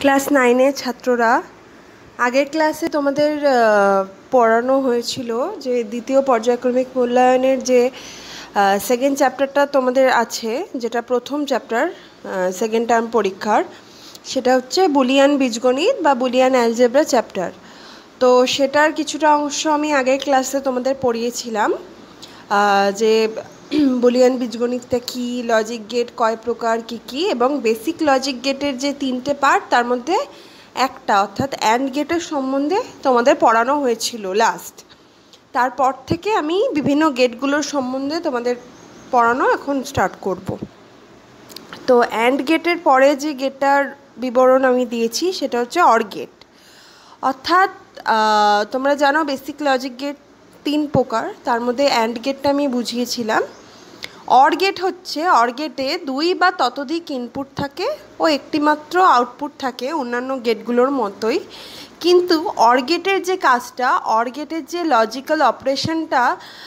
Class 9-এর ছাত্ররা আগের ক্লাসে তোমাদের পড়ানো হয়েছিল যে দ্বিতীয় পর্যায়ক্রমিক মূল্যায়নের যে সেকেন্ড চ্যাপ্টারটা তোমাদের আছে, যেটা প্রথম চ্যাপ্টার সেকেন্ড টার্ম পরীক্ষার, সেটা হচ্ছে বুলিয়ান বীজগণিত বা বুলিয়ান অ্যালজেব্রা চ্যাপ্টার। তো সেটার কিছুটা অংশ আমি আগের ক্লাসে তোমাদের পড়িয়েছিলাম, যে বুলিয়ান বীজগণিতটা কী, লজিক গেট কয় প্রকার, কী কী, এবং বেসিক লজিক গেটের যে 3টে পার্ট তার মধ্যে একটা অর্থাৎ অ্যান্ড গেটের সম্বন্ধে তোমাদের পড়ানো হয়েছিল লাস্ট। তারপর থেকে আমি বিভিন্ন গেটগুলোর সম্বন্ধে তোমাদের পড়ানো এখন স্টার্ট করব। তো অ্যান্ড গেটের পরে যে গেটটার বিবরণ আমি দিয়েছি সেটা হচ্ছে অর গেট। অর্থাৎ তোমরা জানো বেসিক লজিক গেট 3 প্রকার, তার মধ্যে অ্যান্ড গেটটা আমি বুঝিয়েছিলাম। অর গেট হচ্ছে, অর গেটে 2 বা ততোধিক ইনপুট থাকে ও একটি মাত্র আউটপুট থাকে অন্যান্য গেটগুলোর মতোই, কিন্তু অর গেটের যে কাজটা, অর গেটের যে লজিক্যাল অপারেশনটা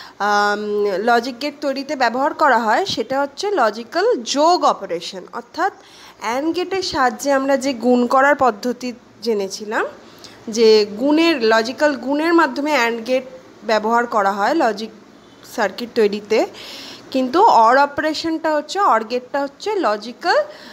লজিক গেট তৈরিতে ব্যবহার করা হয় সেটা হচ্ছে লজিক্যাল যোগ অপারেশন। অর্থাৎ অ্যান্ড গেটের সাহায্যে আমরা যে গুণ করার পদ্ধতি জেনেছিলাম, যে গুণের লজিক্যাল গুণের মাধ্যমে অ্যান্ড গেট ব্যবহার করা হয় লজিক সার্কিট তৈরিতে, কিন্তু অর অপারেশনটা হচ্ছে, অর গেটটা হচ্ছে লজিক্যাল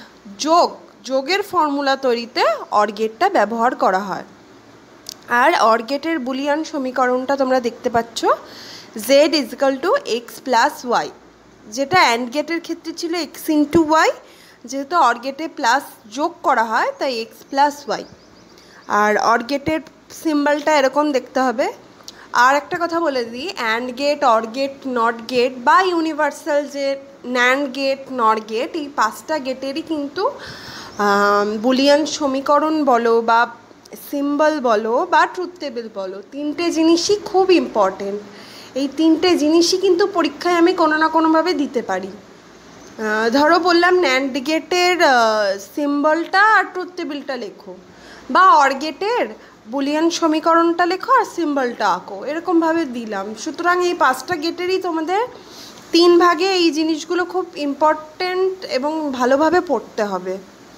যোগের ফর্মুলা তৈরিতে অর গেটটা ব্যবহার করা হয়। আর অর গেটের বুলিয়ান সমীকরণটা তোমরা দেখতে পাচ্ছ, z = x + y, যেটা অ্যান্ড গেটের ক্ষেত্রে ছিল x × y, যেহেতু অর গেটে প্লাস যোগ করা হয় তাই x + y। আর অর গেটের সিম্বলটা এরকম দেখতে হবে। আর একটা কথা বলে দিই, and gate, or gate, not gate বা ইউনিভার্সাল যে ন্যান্ড গেট, নর গেট, এই 5টা গেটেরই কিন্তু বুলিয়ান সমীকরণ বলো বা সিম্বল বলো বা ট্রুথ টেবিল বলো, 3টে জিনিসই খুব ইম্পর্টেন্ট। এই 3টে জিনিসই কিন্তু পরীক্ষায় আমি কোনো না কোনোভাবে দিতে পারি। ধরো বললাম ন্যান্ড গেটের সিম্বলটা আর ট্রুথ টেবিলটা লেখো, বা অর গেটের বুলিয়ান সমীকরণটা লেখো আর সিম্বলটা আঁকো, এরকমভাবে দিলাম। সুতরাং এই 5টা গেটেরই তোমাদের 3 ভাগে এই জিনিসগুলো খুব ইম্পর্টেন্ট এবং ভালোভাবে পড়তে হবে।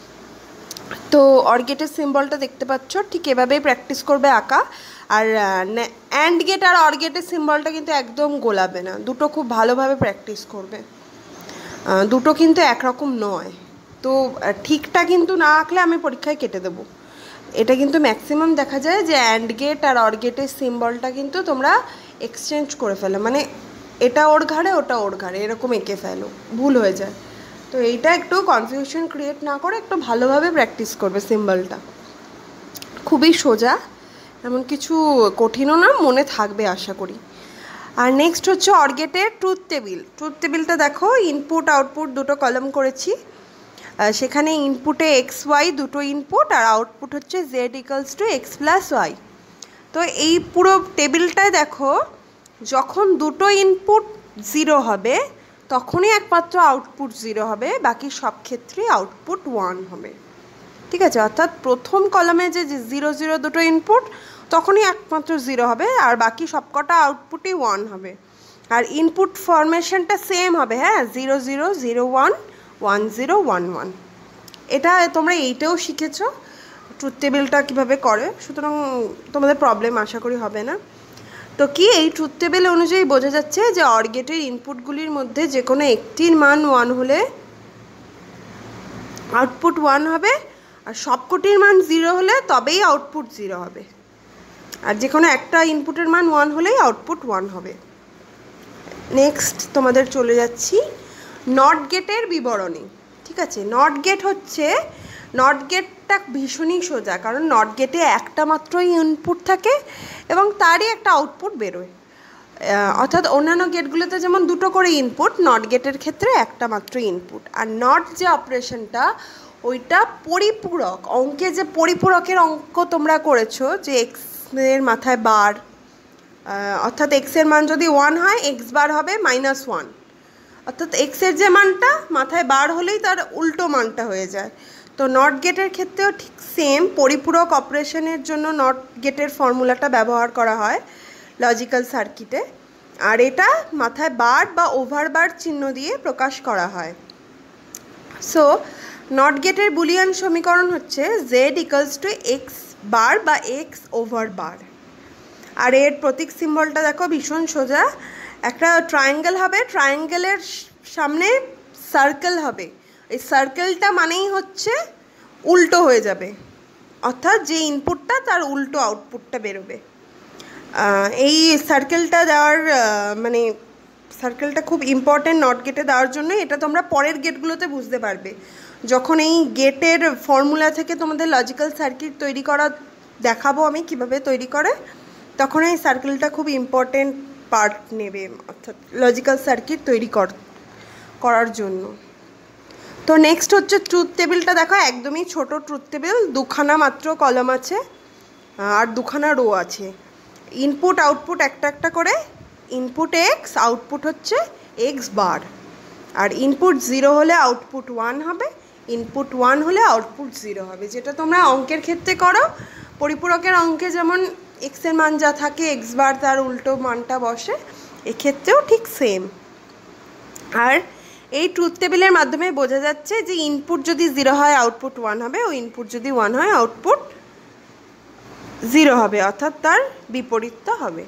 তো অর গেটের সিম্বলটা দেখতে পাচ্ছ, ঠিক এভাবেই প্র্যাকটিস করবে আঁকা। আর অ্যান্ড গেট আর অর গেটের সিম্বলটা কিন্তু একদম গোলাবে না, দুটো খুব ভালোভাবে প্র্যাকটিস করবে। দুটো কিন্তু একরকম নয়, তো ঠিকটা কিন্তু না আঁকলে আমি পরীক্ষায় কেটে দেবো। এটা কিন্তু ম্যাক্সিমাম দেখা যায় যে অ্যান্ড গেট আর অর গেটের সিম্বলটা কিন্তু তোমরা এক্সচেঞ্জ করে ফেলো, মানে এটা ওর ঘাড়ে ওটা ওর ঘাড়ে এরকম এঁকে ফেলো, ভুল হয়ে যায়। তো এইটা একটু কনফিউশন ক্রিয়েট না করে একটু ভালোভাবে প্র্যাকটিস করবে। সিম্বলটা খুবই সোজা, এমন কিছু কঠিনও না, মনে থাকবে আশা করি। আর নেক্সট হচ্ছে অর গেটের ট্রুথ টেবিল। ট্রুথ টেবিলটা দেখো, ইনপুট আউটপুট দুটো কলাম করেছি, সেখানে ইনপুটে এক্স ওয়াই দুটো ইনপুট আর আউটপুট হচ্ছে z = x + y। তো এই পুরো টেবিলটায় দেখো, যখন দুটো ইনপুট 0 হবে তখনই একমাত্র আউটপুট 0 হবে, বাকি সব ক্ষেত্রেই আউটপুট 1 হবে। ঠিক আছে, অর্থাৎ প্রথম কলামে যে 0 0 দুটো ইনপুট তখনই একমাত্র 0 হবে, আর বাকি সবকটা আউটপুটই 1 হবে। আর ইনপুট ফরমেশনটা সেম হবে, হ্যাঁ, 0 0 0 1 1 0 1 1। এটা তোমরা এইটাও শিখেছো ট্রুথ টেবিলটা কীভাবে করে, সুতরাং তোমাদের প্রবলেম আশা করি হবে না। তো কি, এই ট্রুথ টেবিল অনুযায়ী বোঝা যাচ্ছে যে অর গেটের ইনপুটগুলির মধ্যে যে কোনো একটির মান 1 হলে আউটপুট 1 হবে, আর সবকটির মান 0 হলে তবেই আউটপুট 0 হবে, আর যে কোনো একটা ইনপুটের মান 1 হলেই আউটপুট 1 হবে। নেক্সট তোমাদের চলে যাচ্ছি নট গেটের বিবরণী। ঠিক আছে, নট গেট হচ্ছে, নট গেটটা ভীষণই সোজা, কারণ নট গেটে একটা মাত্রই ইনপুট থাকে এবং তারই একটা আউটপুট বেরোয়। অর্থাৎ অন্যান্য গেটগুলোতে যেমন দুটো করে ইনপুট, নট গেটের ক্ষেত্রে একটা মাত্র ইনপুট। আর নট যে অপারেশনটা, ওইটা পরিপূরক অঙ্কে, যে পরিপূরকের অঙ্ক তোমরা করেছো, যে এক্সের মাথায় বার, অর্থাৎ এক্সের মান যদি 1 হয় x বার হবে -1, অর্থাৎ এক্সের যে মানটা মাথায় বার হলেই তার উল্টো মানটা হয়ে যায়। তো নট গেটের ক্ষেত্রেও ঠিক সেম, পরিপূরক অপারেশনের জন্য নট গেটের ফর্মুলাটা ব্যবহার করা হয় লজিক্যাল সার্কিটে, আর এটা মাথায় বার বা ওভার বার চিহ্ন দিয়ে প্রকাশ করা হয়। সো নট গেটের বুলিয়ান সমীকরণ হচ্ছে z equals to x bar বা এক্স ওভার বার। আর এর প্রতীক সিম্বলটা দেখো ভীষণ সোজা, একটা ট্রায়াঙ্গেল হবে, ট্রায়াঙ্গেলের সামনে সার্কেল হবে, এই সার্কেলটা মানেই হচ্ছে উল্টো হয়ে যাবে, অর্থাৎ যে ইনপুটটা তার উল্টো আউটপুটটা বেরোবে। এই সার্কেলটা দেওয়ার মানে সার্কেলটা খুব ইম্পর্টেন্ট নট গেটে দেওয়ার জন্য। এটা তোমরা পরের গেটগুলোতে বুঝতে পারবে, যখন এই গেটের ফর্মুলা থেকে তোমাদের লজিক্যাল সার্কিট তৈরি করা দেখাবো আমি কিভাবে তৈরি করে, তখন এই সার্কেলটা খুব ইম্পর্টেন্ট পার্ট নেবে, অর্থাৎ লজিক্যাল সার্কিট তৈরি করার জন্য। তো নেক্সট হচ্ছে ট্রুথ টেবিলটা দেখো, একদমই ছোট ট্রুথ টেবিল, দুখানা মাত্র কলাম আছে আর দুখানা রো আছে। ইনপুট আউটপুট একটা একটা করে, ইনপুট এক্স, আউটপুট হচ্ছে এক্স বার। আর ইনপুট 0 হলে আউটপুট 1 হবে, ইনপুট 1 হলে আউটপুট 0 হবে, যেটা তোমরা অঙ্কের ক্ষেত্রে করো। পরিপূরকের অঙ্কে যেমন এক্সের মান যা থাকে এক্স বার তার উল্টো মানটা বসে, এক্ষেত্রেও ঠিক সেম। আর এই ট্রুথ টেবিলের মাধ্যমে বোঝা যাচ্ছে যে ইনপুট যদি 0 হয় আউটপুট 1 হবে, ও ইনপুট যদি 1 হয় আউটপুট 0 হবে, অর্থাৎ তার বিপরীতটা হবে।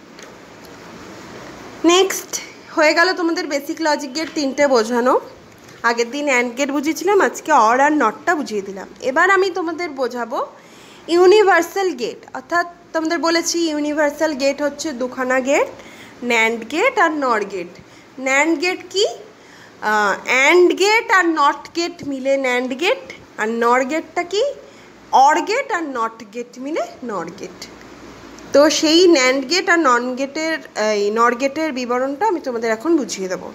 নেক্সট হয়ে গেল তোমাদের বেসিক লজিক গেট 3টে বোঝানো। আগের দিন অ্যান্ড গেট বুঝিয়েছিলাম, আজকে অর আর নটটা বুঝিয়ে দিলাম। এবার আমি তোমাদের বোঝাবো ইউনিভার্সাল গেট, অর্থাৎ তোমাদের বলেছি ইউনিভার্সাল গেট হচ্ছে দুখানা গেট, ন্যান্ড গেট আর নর গেট। ন্যান্ড গেট কি? অ্যান্ড গেট আর নট গেট মিলে ন্যান্ড গেট, আর নর গেটটা কি? অর গেট আর নট গেট মিলে নর গেট। তো সেই ন্যান্ড গেট আর নর গেটের বিবরণটা আমি তোমাদের এখন বুঝিয়ে দেবো।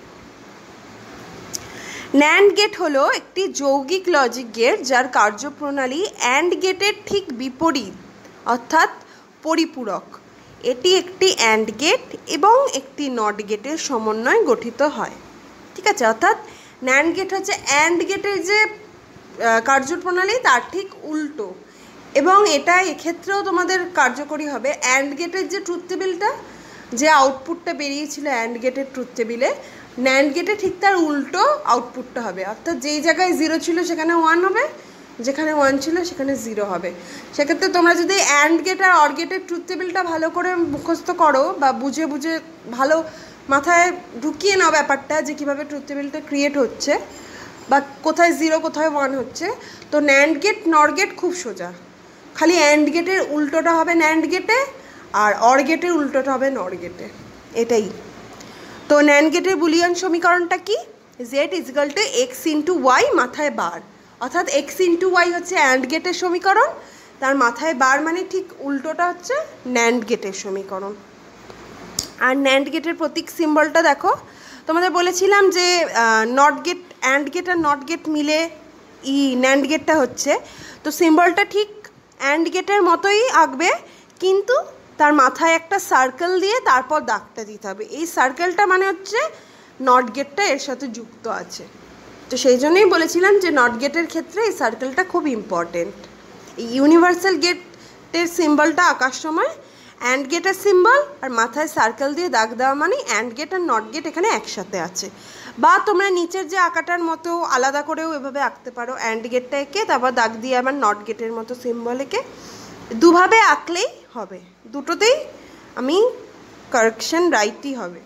ন্যান্ড গেট হলো একটি যৌগিক লজিক গেট যার কার্যপ্রণালী অ্যান্ড গেটের ঠিক বিপরীত, অর্থাৎ পরিপূরক। এটি একটি অ্যান্ড গেট এবং একটি নট গেটের সমন্বয়ে গঠিত হয়, ঠিক আছে? অর্থাৎ ন্যান্ড গেট হচ্ছে অ্যান্ড গেটের যে কার্যপ্রণালী তার ঠিক উল্টো, এবং এটা এক্ষেত্রেও তোমাদের কার্যকরী হবে। অ্যান্ড গেটের যে ট্রুথ টেবিলটা, যে আউটপুটটা বেরিয়েছিল অ্যান্ড গেটের ট্রুথ টেবিলে, ন্যান্ড গেটে ঠিক তার উল্টো আউটপুটটা হবে, অর্থাৎ যেই জায়গায় 0 ছিল সেখানে 1 হবে, যেখানে 1 ছিল সেখানে 0 হবে। সেক্ষেত্রে তোমরা যদি অ্যান্ড গেট আর অর গেটের ট্রুথ টেবিলটা ভালো করে মুখস্থ করো বা বুঝে বুঝে ভালো মাথায় ঢুকিয়ে নাও ব্যাপারটা, যে কীভাবে ট্রুথ টেবিলটা ক্রিয়েট হচ্ছে বা কোথায় 0 কোথায় 1 হচ্ছে, তো ন্যান্ড গেট নর গেট খুব সোজা। খালি অ্যান্ড গেটের উল্টোটা হবে ন্যান্ড গেটে, আর অর গেটের উল্টোটা হবে নর গেটে, এটাই। তো ন্যান্ড গেটের বুলিয়ান সমীকরণটা কি? Z equal to x into y মাথায় বার, অর্থাৎ এক্স ইন্টু ওয়াই হচ্ছে অ্যান্ড গেটের সমীকরণ, তার মাথায় বার মানে ঠিক উল্টোটা হচ্ছে ন্যান্ড গেটের সমীকরণ। আর ন্যান্ড গেটের প্রতীক সিম্বলটা দেখো, তোমাদের বলেছিলাম যে নট গেট, অ্যান্ড গেট আর নট গেট মিলে ন্যান্ড গেটটা হচ্ছে, তো সিম্বলটা ঠিক অ্যান্ড গেটের মতোই আঁকবে, কিন্তু তার মাথায় একটা সার্কেল দিয়ে তারপর দাগটা দিতে হবে। এই সার্কেলটা মানে হচ্ছে নট গেটটা এর সাথে যুক্ত আছে, তো সেই জন্যই বলেছিলাম যে নট গেটের ক্ষেত্রে এই সার্কেলটা খুব ইম্পর্টেন্ট। এই ইউনিভার্সাল গেটের সিম্বলটা আঁকার সময় অ্যান্ড গেটের সিম্বল আর মাথায় সার্কেল দিয়ে দাগ দেওয়া মানে অ্যান্ড গেট আর নট গেট এখানে একসাথে আছে। বা তোমরা নিচের যে আঁকাটার মতো আলাদা করেও এভাবে আঁকতে পারো, অ্যান্ড গেটটা এঁকে তারপর দাগ দিয়ে আবার নট গেটের মতো সিম্বল এঁকে, দুভাবে আঁকলেই হবে, দুটোতেই আমি কারেকশন রাইটই হবে।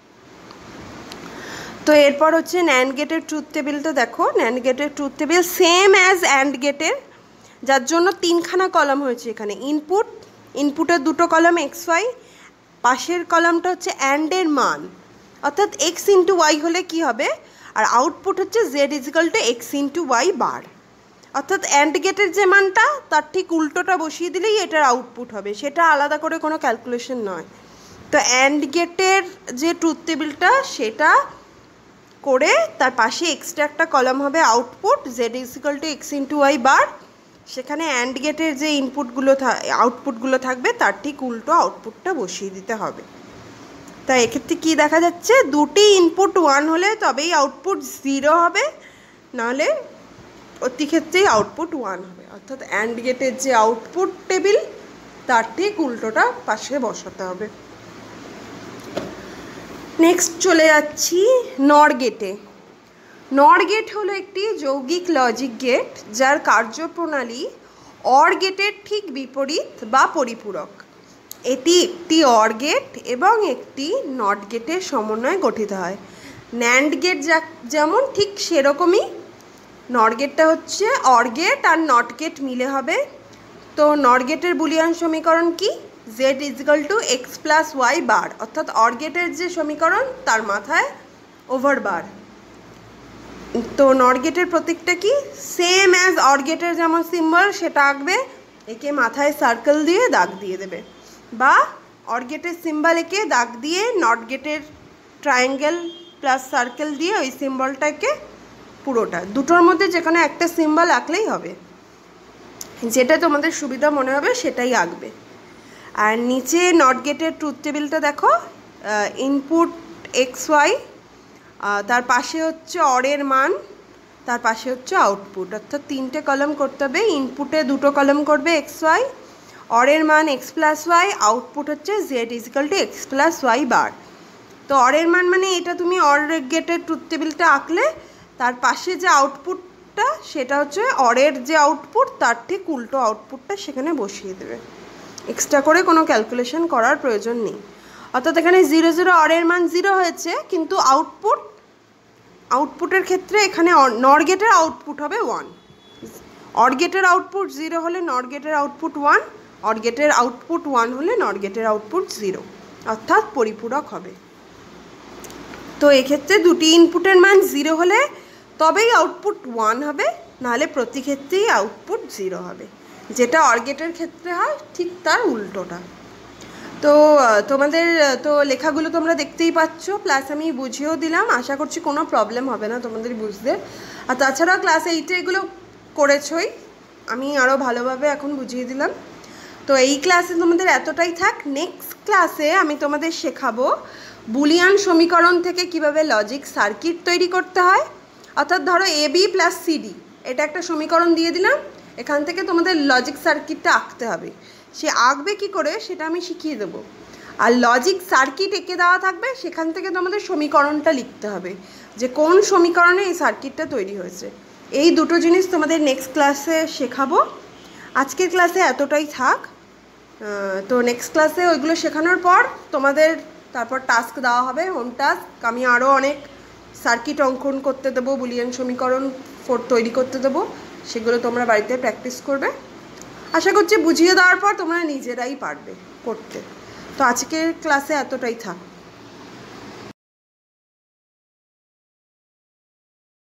তো এরপর হচ্ছে ন্যান্ড গেটের ট্রুথ টেবিলটা দেখো, ন্যান্ড গেটের truth table same as and গেটের, যার জন্য 3খানা কলাম হয়েছে এখানে। ইনপুটের 2টো কলাম এক্স ওয়াই, পাশের কলামটা হচ্ছে অ্যান্ডের মান, অর্থাৎ এক্স ইন্টু ওয়াই হলে কি হবে, আর আউটপুট হচ্ছে z equal to x into y bar, অর্থাৎ অ্যান্ড গেটের যে মানটা তার ঠিক উল্টোটা বসিয়ে দিলেই এটার আউটপুট হবে, সেটা আলাদা করে কোনো ক্যালকুলেশন নয়। তো অ্যান্ড গেটের যে ট্রুথ টেবিলটা সেটা করে তার পাশে এক্সট্রা একটা কলাম হবে output, z equal to x into y bar, সেখানে অ্যান্ড গেটের যে আউটপুটগুলো থাকবে তার ঠিক উল্টো আউটপুটটা বসিয়ে দিতে হবে। তাই এক্ষেত্রে কী দেখা যাচ্ছে, দুটি ইনপুট 1 হলে তবেই আউটপুট 0 হবে, নাহলে প্রতি ক্ষেত্রেই আউটপুট 1 হবে, অর্থাৎ অ্যান্ড গেটের যে আউটপুট টেবিল তার ঠিক উল্টোটা পাশে বসাতে হবে। নেক্সট চলে যাচ্ছি নর গেটে। নর গেট হলো একটি যৌগিক লজিক গেট যার কার্যপ্রণালী অর গেটের ঠিক বিপরীত বা পরিপূরক। এটি একটি অর গেট এবং একটি নট গেটের সমন্বয়ে গঠিত হয়। ন্যান্ড গেট যেমন ঠিক সেরকমই নর গেটটা হচ্ছে অর গেট আর নট গেট মিলে হবে। তো নর গেটের বুলিয়ান সমীকরণ কি? Z equal to x plus y bar, অর্থাৎ অর গেটের যে সমীকরণ তার মাথায় ওভার বার। তো নর গেটের প্রতীকটা কি? সেম অ্যাজ অর গেটের যেমন সিম্বল সেটা আঁকবে, একে মাথায় সার্কেল দিয়ে দাগ দিয়ে দেবে, বা অর গেটের সিম্বল একে দাগ দিয়ে নট গেটের ট্রায়াঙ্গেল প্লাস সার্কেল দিয়ে ওই সিম্বলটাকে পুরোটা দুটোর মধ্যে যেখানে একটা সিম্বল আঁকলেই হবে, যেটা তোমাদের সুবিধা মনে হবে সেটাই আঁকবে। আর নিচে নট গেটের ট্রুথ টেবিলটা দেখো, ইনপুট এক্স ওয়াই, তার পাশে হচ্ছে অরের মান, তার পাশে হচ্ছে আউটপুট, অর্থাৎ তিনটে কলাম করতে হবে। ইনপুটে দুটো কলাম করবে এক্স ওয়াই, অরের মান এক্স প্লাস ওয়াই, আউটপুট হচ্ছে z equal to x plus y bar. তো অরের মান মানে এটা তুমি অর গেটের ট্রুথ টেবিলটা আঁকলে তার পাশে যে আউটপুটটা সেটা হচ্ছে অরের যে আউটপুট তার ঠিক উল্টো আউটপুটটা সেখানে বসিয়ে দেবে, এক্সট্রা করে কোনো ক্যালকুলেশন করার প্রয়োজন নেই। অর্থাৎ এখানে 0 0 অরের মান 0 হয়েছে, কিন্তু আউটপুটের ক্ষেত্রে এখানে নর গেটের আউটপুট হবে 1। অর গেটের আউটপুট 0 হলে নর গেটের আউটপুট 1, অর গেটের আউটপুট 1 হলে নর গেটের আউটপুট 0, অর্থাৎ পরিপূরক হবে। তো এক্ষেত্রে দুটি ইনপুটের মান 0 হলে তবেই আউটপুট 1 হবে, নাহলে প্রতি ক্ষেত্রেই আউটপুট 0 হবে, যেটা অর গেটের ক্ষেত্রে হয় ঠিক তার উল্টোটা। তো তোমাদের তো লেখাগুলো তোমরা দেখতেই পাচ্ছ, প্লাস আমি বুঝিয়েও দিলাম, আশা করছি কোনো প্রবলেম হবে না তোমাদের বুঝতে। আর তাছাড়াও ক্লাস 8-এ এগুলো করেছই, আমি আরও ভালোভাবে এখন বুঝিয়ে দিলাম। তো এই ক্লাসে তোমাদের এতটাই থাক। নেক্সট ক্লাসে আমি তোমাদের শেখাবো বুলিয়ান সমীকরণ থেকে কিভাবে লজিক সার্কিট তৈরি করতে হয়। অর্থাৎ ধরো এ বি প্লাস সিডি, এটা একটা সমীকরণ দিয়ে দিলাম, এখান থেকে তোমাদের লজিক সার্কিটটা আঁকতে হবে। সে আঁকবে কি করে সেটা আমি শিখিয়ে দেবো। আর লজিক সার্কিট এঁকে দেওয়া থাকবে, সেখান থেকে তোমাদের সমীকরণটা লিখতে হবে যে কোন সমীকরণে এই সার্কিটটা তৈরি হয়েছে। এই দুটো জিনিস তোমাদের নেক্সট ক্লাসে শেখাবো। আজকের ক্লাসে এতটাই থাক। তো নেক্সট ক্লাসে ওইগুলো শেখানোর পর তোমাদের তারপর টাস্ক দেওয়া হবে, হোম টাস্ক। আমি আরও অনেক সার্কিট অঙ্কন করতে দেবো, বুলিয়ান সমীকরণ তৈরি করতে দেবো, সেগুলো তোমরা বাড়িতে প্র্যাকটিস করবে। আশা করছি বুঝিয়ে দেওয়ার পর তোমরা নিজেরাই পারবে করতে। তো আজকের ক্লাসে এতটাই থাক।